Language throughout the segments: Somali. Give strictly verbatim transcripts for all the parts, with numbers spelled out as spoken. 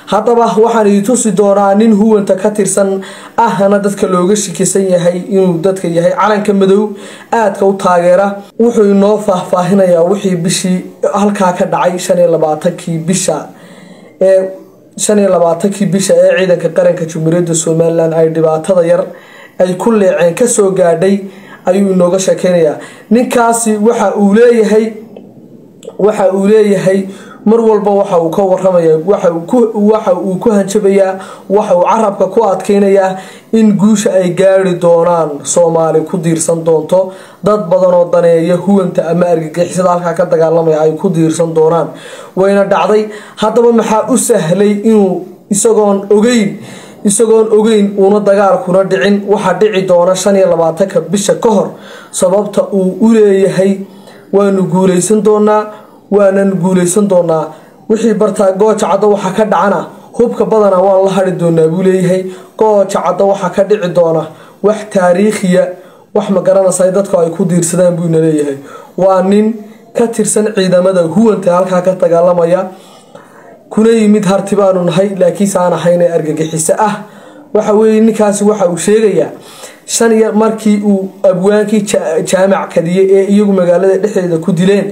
haddaba waxaan idin tusi doonaa nin huwanta ka tirsan ahna dadka looga shikisan yahay inuu dadka yahay calanka madow aadka u taageera wuxuu inoo faahfaahinayaa wixii bishii halkaa ka dhacay shan iyo labaatankii bisha ee shan iyo labaatankii bisha ee ciidanka qaranka Jamhuuriyadda Soomaaliland ay dhibaatada yar ay ku leeceen ka soo gaadhay ayuu inooga sheekeynayaa ninkaasi waxa uu leeyahay waxa uu leeyahay mar walba waxa uu ka warramayaa waxa uu ku waxa uu ku hanjabayaa waxa uu carabka ku adkeynayaa in guusha ay gaari doonaan Soomaali ku diirsan doonto dad badan oo daneeya huwanta ama argagixisada halka ka dagaalamaya ay ku diirsan doonaan wayna dhacday haddaba maxaa u sahlay inuu isagoon ogeyn isagoon ogeyn una dagaalkuna dhicin waxa dhici doona shan iyo labaatanka bisha ka hor sababta uu u leeyahay waanu guuleysan doonaa waanan guuleysan doonaa wixii barta gooja cadda waxa ka dhacana hubka badana waan la hari doonaa buu leeyahay gooja cadda waxa ka dhici doona wax taariikhiya wax ma garanaysaa dadku ay ku diirsadaan buu leeyahay waa nin ka tirsan ciidamada huwanta halka ka dagaalamaya kuna yimid hartibaanu nahay laakiin saan ahayn argagixiso ah waxa weey ninkaasi waxa uu sheegayaa shan iyo markii uu abwaankii jaamac kadiye ee iyagu magaalada dhexdeeda ku dileen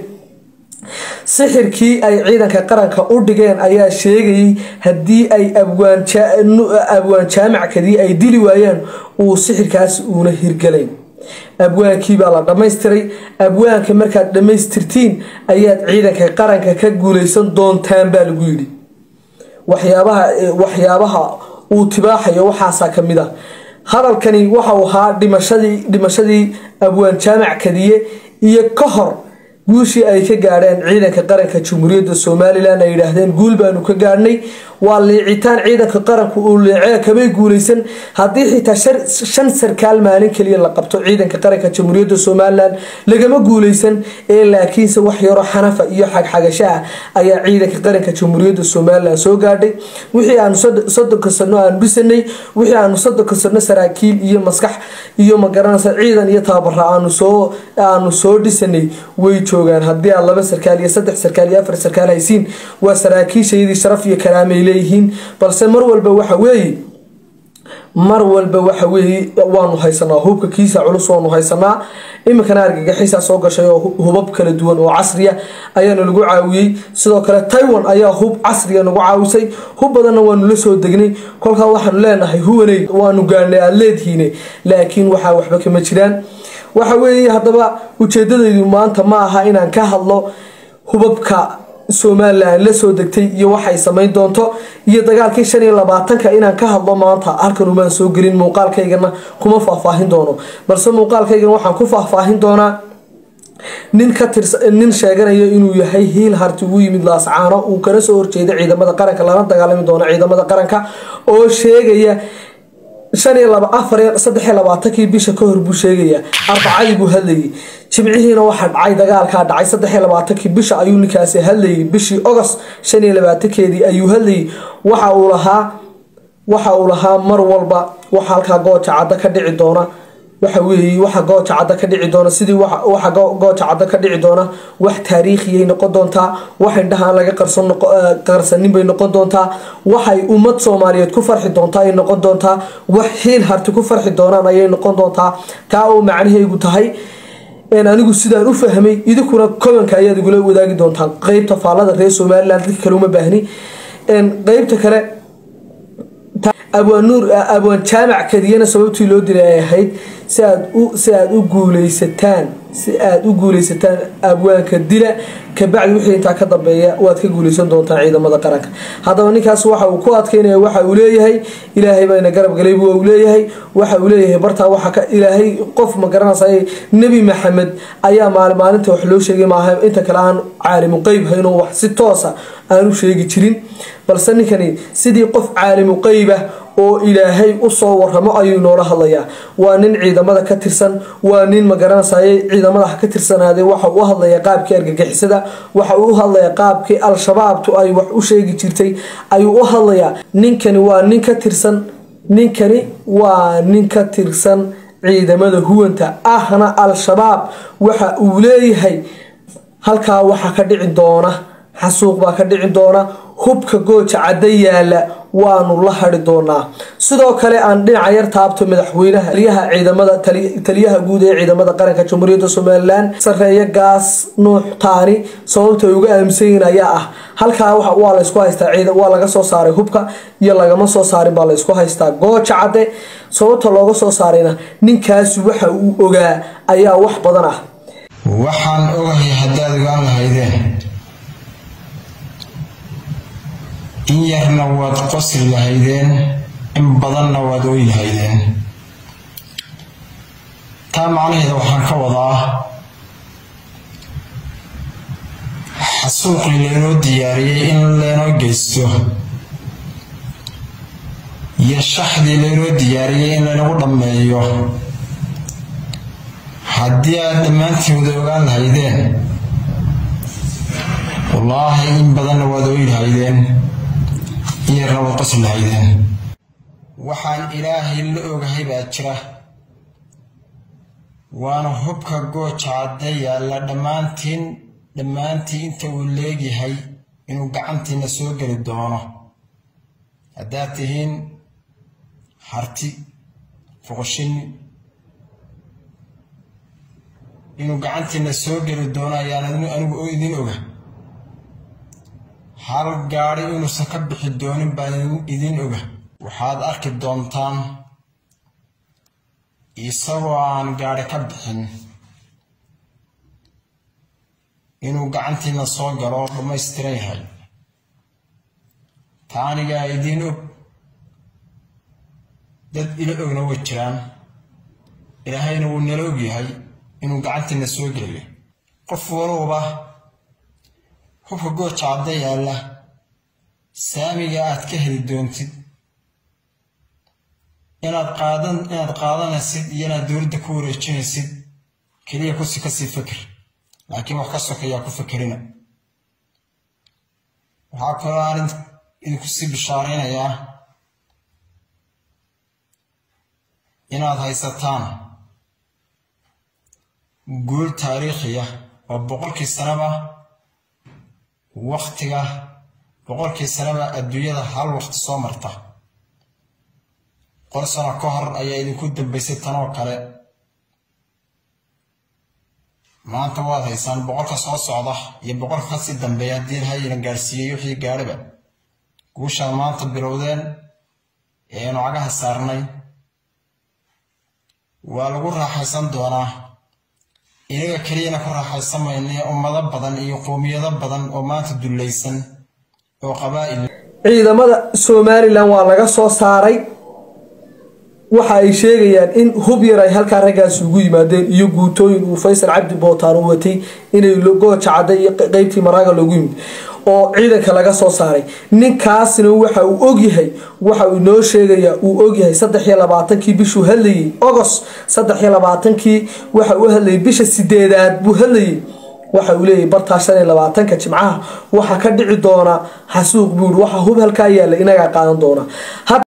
sixirkii ay ciidanka qaranka u dhigeen ayaa sheegay hadii ay abwaan abwaan jaamac kadiye ay dili waayaan uu sixirkaas uuna hirgalayn abwaankii baa la dhameystiray abwaanka markaad dhameystirtiin ayaad ciidanka qaranka ka guuleysan doontaan baa lagu yiri waxyaabaha waxyaabaha uu tibaaxayo waxa kamid ah hadalkani waxa uu ahaa dhimashadii dhimashadii abwaan jaamac kadiye iyo ka hor guushii ay ka gaadheen ciidanka qaranka Jamhuuriyadda Soomaaliland ay yiraahdeen guul baanu ka gaadhnay waa leecitaan ciidanka qaranku uu leecay kamay guuleysan hadii xitaa shan sarkaal maalin kaliya la qabto ciidanka qaranka Jamhuuriyadda Soomaaliland lagama guuleysan ee laakiinse wax yaro xanafa iyo xagxagasha ayaa ciidanka qaranka Jamhuuriyadda Soomaaliland soo gaadhay wixii aan soddonka sano aan bisanay wixii aan soddonka sano saraakiil iyo maskax iyo magaranaysa ciidan iyo tababar aan soo aan soo dhisanay way joogan hadii aan laba sarkaal iyo saddex sarkaal iyo afar sarkaal haysiin waa saraakiishaydi sharaf iyo karaamay leeyihiin balse mar walba waxa weey mar walba waxa weey waanu haysanaa hubka kiisa culus waanu haysanaa imikana argagaxiisa soo gashay oo hubab kala duwan oo casri ah ayaa lagu caawiyay sidoo kale Taiwan ayaa hub casri ah nagu caawisay hub badan waanu la soo degnay kolka waxaan leenahay huwanay waanu gaarnay aleedhiine laakiin waxa waxba kama jiraan waxa weey hadaba ujeedadaydu maanta ma aha inaan ka hadlo hubabka Soomaaliland la soo degtay iyo waxay sameyn doonto iyo dagaalkii shan iyo labaatanka inaan ka hadlo maanta halkan uma soo gelin muuqaalkaygana kuma faahfaahin doono balse muuqaalkaygan waxaan ku faahfaahin doonaa nin ka tirsan nin sheeganayo inuu yahay hiil harti uu yimid laascaano uu kala soo horjeeday ciidamada qaranka lana dagaalami doono ciidamada qaranka oo sheegaya shan iyo afar iyo saddex iyo labaatankii bisha ka hor buu sheegaya arbacadii buu hadlayay jimcihiina waxa dhacay dagaalka dhacay saddex iyo labaatankii bisha ayuu ninkaasi hadlayay bishii August shan iyo labaatankeedii ayuu hadlayay waxa uu lahaa waxa uu lahaa mar walba waxa halka gooja cadda ka dhici doona waxa weey waxa gooja cadda ka dhici doona sidii waxa waxa gooja cadda ka dhici doona wax taariikhiyeey noqon doonta wax indhaha laga qarsan qarsanin bay noqon doonta waxay ummad Soomaaliyeed ku farxi doonta ay noqon doonta wax hiil harti ku farxi doonaan ay noqon doonta taa oo macnaheedu tahay in anigu sidaan u fahmay idinkuna comment ayaad igula wadaagi doontaan qaybta faalada reer Soomaaliland dadka kale uma baahni in qaybta kale abwaan nuur abwaan jaamac kadiyana sababtii loo diray ahayd si aad u si aad u guuleysataan si aad u guuleysataan abwaanka dila ka bacdi wixii inta ka dambeeya waad ka guuleysan doontaa ciidamada qaranka hadaba ninkaas waxa uu ku adkeynaya waxa uu leeyahay ilaahay bayna garab galay buu uu leeyahay waxa uu leeyahay barta waxa ka ilaahay qof ma garanayay nabi maxamed ayaa maal maalinta wax loo sheegay maaha inta kale aan caalim qeyb hayno wax si toos ah aanu sheegi jirin balse ninkani sidii qof caalim qeyb ah oo ilaahay u soo warramo ayuu noola hadlayaa waa nin ciidamada ka tirsan waa nin ma garanayay ciidamada ka tirsanaaday waxa uu hadlaya qaabkii argagixisada waxa uu hadlaya qaabkii al-shabaabtu ay wax u sheegi jirtay ayuu u hadlaya ninkani waa nin ka tirsan ninkani waa nin ka tirsan ciidamada huwanta ahna al-shabaab waxa uu leeyahay halka waxa ka dhici doona xasuuq baa ka dhici doona hubka gooja cadda yaala waanu la hari doonaa sidoo kale aan dhinaca yar taabto madaxweynaha taliyaha ciidamada taliyaha guud ee ciidamada qaranka Jamhuuriyadda Soomaaliland sareeya gaas nuux taani sababta uga aaminsan ayaa ah halka waxa waa la isku haystaa ciidan waa laga soo saaray hubka iyo lagama soo saarin baa la isku haystaa gooja cadde sababta looga soo saarayna ninkaas waxa uu ogaa ayaa wax badan ah waxaan ogahay hadaad ogaan lahaydeen in yarna waad qosli lahaydeen in badanna waad ooyi lahaydeen taa macnaheedu waxaan ka wadaa xasuuqii leenoo diyaariyey in leenoo geysto iyo shaxdii leenoo diyaariyey in leenagu dhammeeyo haddii aad dhammaantiin wada ogaan lahaydeen wallaahi in badanna waad ooyi lahaydeen yarna waad qosli lahaydeen waxaan ilaahay la ogahay baa jira waana hubka gooja cadda yaalla dhammaantiin dhammaantii inta uu leegyahay inuu gacantiina soo geli doono haddaad tihiin harti foqoshin inuu gacantiina soo geli doono ayaan anigu idin oga hal gaari inuusan ka bixi doonin baan idin oga waxaad arki doontaan isagoo aan gaari ka bixin inuu gacantiina soo galo dhammaystiran yahay taanigaa idin og dad ila ogna way jiraan ilaahayna wuu nala og yahay inuu gacantiina soo geliyo qof walba hubka gooja cadda yaalla saamiga aad ka heli doontid inaad qaadan inaad qaadanaysid iyo inaad dowladda ku wareejinaysid kaliya ku si ka sii fikir laakiin wax ka sokeeyaa ku fikirina waxaa kaloo aan idinku sii bishaaraynayaa inaad haysataan guul taariikhiya oo boqolkii sanaba waqtiga boqolkii sanaba adduunyada hal waqti soo marta qol sano ka hor ayaa idinku dambaysay tanoo kale maanta waad haysaan boqolka soo socda iyo boqolka ka sii dambeeya haddii ilaahay gaarsiiyey wixii gaadhaba guushaan maanta bilowdeen ee aynu cagaha saarnay waa lagu raaxaysan doonaa inaga kaliyana ku raaxaysan maynay ummado badan iyo qoomiyado badan oo maanta dulaysan oo qabaa'il ciidamada Soomaaliland waa laga soo saaray waxa ay sheegayaan in hub yar ay halka ragaas ugu yimaadeen iyo guutooyin uu Faysal Cabdi Bootaan u watay inay gooja cadda iyo qaybtii maraaga loogu yimid oo ciidanka laga soo saaray ninkaasna waxa uu og yahay waxa uu noo sheegayaa uu og yahay saddex iyo labaatan-kii bishii hadlayay August saddex iyo labaatan-kii waxa uu hadlayay bisha sideedaad buu hadlayay waxa uu leeyahay barta shan iyo labaatan-ka jimcaha waxa ka dhici doona xasuuq buur waxa hub halka yaala inaga qaadan doona